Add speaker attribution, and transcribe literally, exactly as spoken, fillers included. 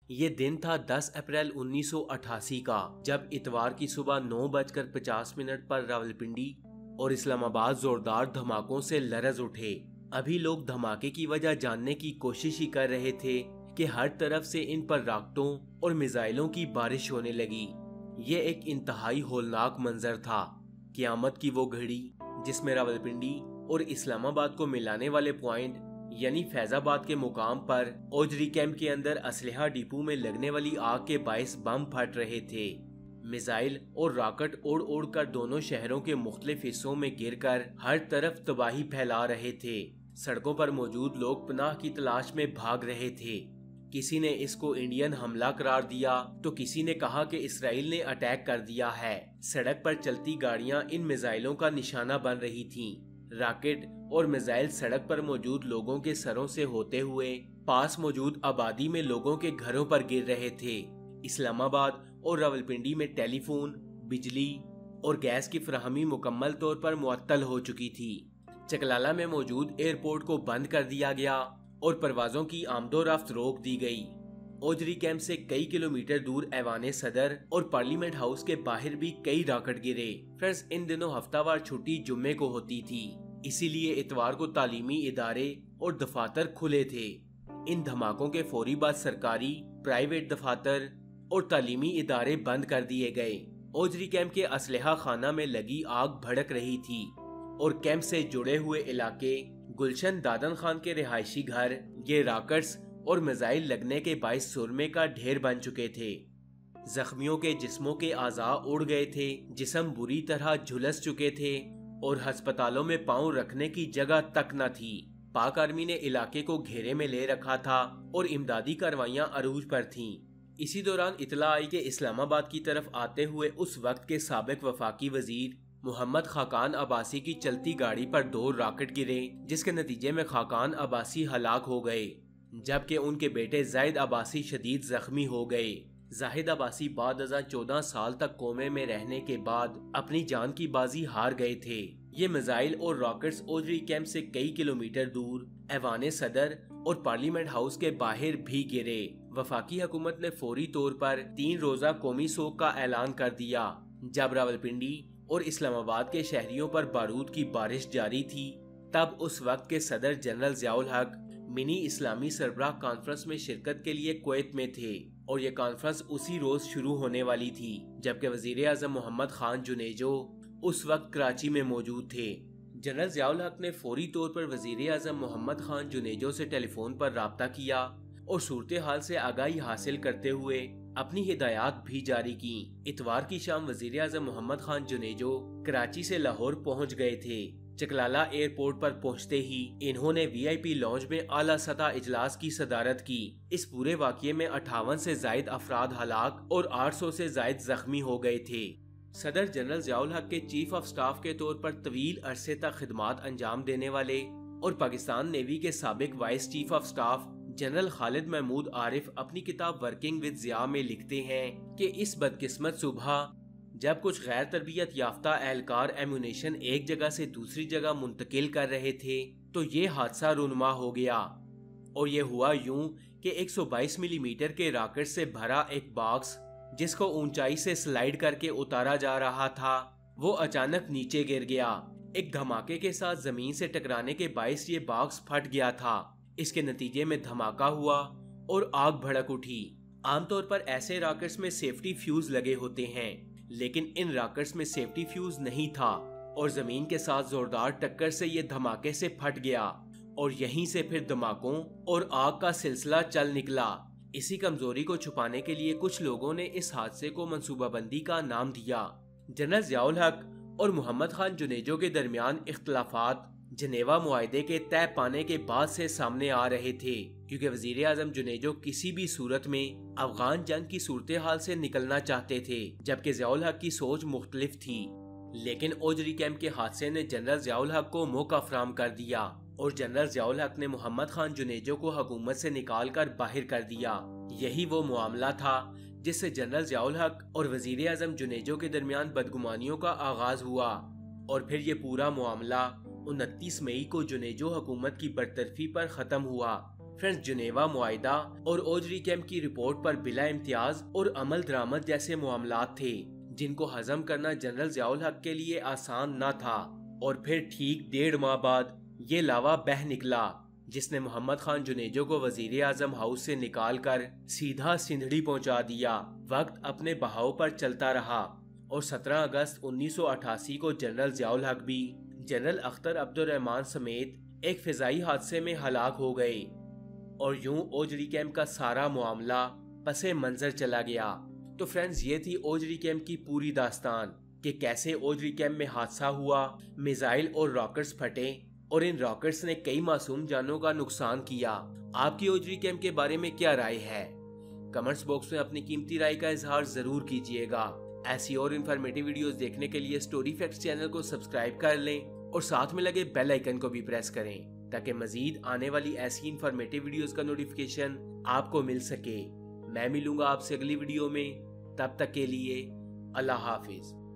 Speaker 1: یہ دن تھا دس اپریل انیس سو اٹھاسی کا، جب اتوار کی صبح نو بج کر پچاس منٹ پر راولپنڈی اور اسلام آباد زوردار دھماکوں سے لرز اٹھے۔ ابھی لوگ دھماکے کی وجہ جاننے کی کوشش ہی کر رہے تھے کہ ہر طرف سے ان پر راکٹوں اور میزائلوں کی بارش ہونے لگی۔ یہ ایک انتہائی ہولناک منظر تھا، قیامت کی وہ گھڑی جس میں راولپنڈی اور اسلام آباد کو ملانے والے پوائنٹ یعنی فیض آباد کے مقام پر اوجری کیمپ کے اندر اسلحہ ڈپو میں لگنے والی آگ کے باعث بم پھٹ رہے تھے۔ میزائل اور راکٹ اڑ اڑ کر دونوں شہروں کے مختلف حصوں میں گر کر ہر طرف تباہی پھیلا رہے تھے۔ سڑکوں پر موجود لوگ پناہ کی تلاش میں بھاگ رہے تھے۔ کسی نے اس کو انڈین حملہ قرار دیا تو کسی نے کہا کہ اسرائیل نے اٹیک کر دیا ہے۔ سڑک پر چلتی گاڑیاں ان میزائلوں کا نشانہ بن رہی تھیں۔ راکٹ اور میزائل سڑک پر موجود لوگوں کے سروں سے ہوتے ہوئے پاس موجود آبادی میں لوگوں کے گھروں پر گر رہے تھے۔ اسلام آباد اور راولپنڈی میں ٹیلی فون، بجلی اور گیس کی فراہمی مکمل طور پر معطل ہو چکی تھی۔ چکلالہ میں موجود ایئرپورٹ کو بند کر دیا گیا اور پروازوں کی آمد و رفت روک دی گئی۔ اوجری کیمپ سے کئی کلومیٹر دور ایوان صدر اور پارلیمنٹ ہاؤس کے باہر بھی کئی راکٹ گرے۔ فرض ان دنوں ہفتہ وار چھٹی جمعے کو ہوتی تھی، اسی لیے اتوار کو تعلیمی ادارے اور دفاتر کھلے تھے۔ ان دھماکوں کے فوری بعد سرکاری، پرائیویٹ دفاتر اور تعلیمی ادارے بند کر دیے گئے۔ اوجری کیمپ کے اسلحہ خانہ میں لگی آگ بھڑک رہی تھی اور کیمپ سے جڑے ہوئے علاقے، گلشن دادن خان کے رہائشی گھر، یہ راکٹس اور میزائل لگنے کے باعث سرمے کا ڈھیر بن چکے تھے۔ زخمیوں کے جسموں کے اعضاء اڑ گئے تھے، جسم بری طرح جھلس چکے تھے اور ہسپتالوں میں پاؤں رکھنے کی جگہ تک نہ تھی۔ پاک آرمی نے علاقے کو گھیرے میں لے رکھا تھا اور امدادی کاروائیاں عروج پر تھیں۔ اسی دوران اطلاع آئی کہ اسلام آباد کی طرف آتے ہوئے اس وقت کے سابق وفاقی وزیر محمد خاقان عباسی کی چلتی گاڑی پر دو راکٹ گرے، جس کے نتیجے میں خاقان عباسی ہلاک ہو گئے، جبکہ ان کے بیٹے زاہد عباسی شدید زخمی ہو گئے۔ زاہد عباسی بعد ازاں چودہ سال تک کومے میں رہنے کے بعد اپنی جان کی بازی ہار گئے تھے۔ یہ میزائل اور راکٹس اوجری کیمپ سے کئی کلومیٹر دور ایوان صدر اور پارلیمنٹ ہاؤس کے باہر بھی گرے۔ وفاقی حکومت نے فوری طور پر تین روزہ قومی سوگ کا اعلان کر دیا۔ جب راولپنڈی اور اسلام آباد کے شہریوں پر بارود کی بارش جاری تھی، تب اس وقت کے صدر جنرل ضیاء الحق منی اسلامی سربراہ کانفرنس میں شرکت کے لیے کویت میں تھے اور یہ کانفرنس اسی روز شروع ہونے والی تھی، جبکہ وزیر اعظم محمد خان جنیجو اس وقت کراچی میں موجود تھے۔ جنرل ضیاء الحق نے فوری طور پر وزیر اعظم محمد خان جنیجو سے ٹیلی فون پر رابطہ کیا اور صورتحال سے آگاہی حاصل کرتے ہوئے اپنی ہدایات بھی جاری کی۔ اتوار کی شام وزیر اعظم محمد خان جنیجو کراچی سے لاہور پہنچ گئے تھے۔ چکلالہ ایئرپورٹ پر پہنچتے ہی انہوں نے وی آئی پی لاؤنج میں اعلیٰ سطح اجلاس کی صدارت کی۔ اس پورے واقعے میں اٹھاون سے زائد افراد ہلاک اور آٹھ سو سے زائد زخمی ہو گئے تھے۔ صدر جنرل ضیاء الحق کے چیف آف سٹاف کے طور پر طویل عرصے تک خدمات انجام دینے والے اور پاکستان نیوی کے سابق vice chief of staff general Khalid Mahmood Arif اپنی کتاب ورکنگ ود ضیاء میں لکھتے ہیں کہ اس بدقسمت صبح جب کچھ غیر تربیت یافتہ اہلکار ایمونیشن ایک جگہ سے دوسری جگہ منتقل کر رہے تھے تو یہ حادثہ رونما ہو گیا، اور یہ ہوا یوں کہ ایک سو بائیس ملی میٹر کے راکٹ سے بھرا ایک باکس جس کو اونچائی سے سلائیڈ کر کے اتارا جا رہا تھا وہ اچانک نیچے گر گیا۔ ایک دھماکے کے ساتھ زمین سے ٹکرانے کے باعث یہ باکس پھٹ گیا تھا۔ اس کے نتیجے میں دھماکہ ہوا اور آگ بھڑک اٹھی۔ عام طور پر ایسے راکٹس میں سیفٹی فیوز لگے ہوتے ہیں، لیکن ان راکٹس میں سیفٹی فیوز نہیں تھا اور زمین کے ساتھ زوردار ٹکر سے یہ دھماکے سے پھٹ گیا اور یہیں سے پھر دھماکوں اور آگ کا سلسلہ چل نکلا۔ اسی کمزوری کو چھپانے کے لیے کچھ لوگوں نے اس حادثے کو منصوبہ بندی کا نام دیا۔ جنرل ضیاء الحق اور محمد خان جنیجو کے درمیان اختلافات جنیوا معاہدے کے طے پانے کے بعد سے سامنے آ رہے تھے، کیونکہ وزیر اعظم جنیجو کسی بھی صورت میں افغان جنگ کی صورتحال سے نکلنا چاہتے تھے، جبکہ ضیاء الحق کی سوچ مختلف تھی۔ لیکن اوجری کیمپ کے حادثے نے جنرل ضیاء الحق کو موقع فراہم کر دیا اور جنرل ضیاء الحق نے محمد خان جنیجو کو حکومت سے نکال کر باہر کر دیا۔ یہی وہ معاملہ تھا جس سے جنرل ضیاء الحق اور وزیر اعظم جنیجو کے درمیان بدگمانیوں کا آغاز ہوا، اور پھر یہ پورا معاملہ انتیس مئی کو جنیجو حکومت کی برطرفی پر ختم ہوا۔ فرینڈز، جنیوا معاہدہ اور اوجری کیمپ کی رپورٹ پر بلا امتیاز اور عمل درآمد جیسے معاملات تھے جن کو ہضم کرنا جنرل ضیاء الحق کے لیے آسان نہ تھا، اور پھر ٹھیک ڈیڑھ ماہ بعد یہ لاوا بہہ نکلا جس نے محمد خان جنیجو کو وزیر اعظم ہاؤس سے نکال کر سیدھا سندھڑی پہنچا دیا۔ وقت اپنے بہاؤ پر چلتا رہا اور سترہ اگست انیس سو اٹھاسی کو جنرل ضیاء الحق بھی جنرل اختر عبد الرحمان سمیت ایک فضائی حادثے میں ہلاک ہو گئے، اور یوں اوجری کیمپ کا سارا معاملہ پس منظر چلا گیا۔ تو فرینڈز، یہ تھی اوجری کیمپ کی پوری داستان کہ کیسے اوجری کیمپ میں حادثہ ہوا، میزائل اور راکٹس پھٹے اور ان راکٹس نے کئی معصوم جانوں کا نقصان کیا۔ آپ کی اوجری کیمپ کے بارے میں کیا رائے ہے؟ کمنٹس باکس میں اپنی قیمتی رائے کا اظہار ضرور کیجیے گا۔ ایسی اور انفارمیٹیو ویڈیوز دیکھنے کے لیے سٹوری فیکٹس چینل کو سبسکرائب کر لیں اور ساتھ میں لگے بیل آئیکن کو بھی پریس کریں تاکہ مزید آنے والی ایسی انفارمیٹیو ویڈیوز کا نوٹیفیکیشن آپ کو مل سکے۔ میں ملوں گا آپ سے اگلی ویڈیو میں، تب تک کے لیے اللہ حافظ۔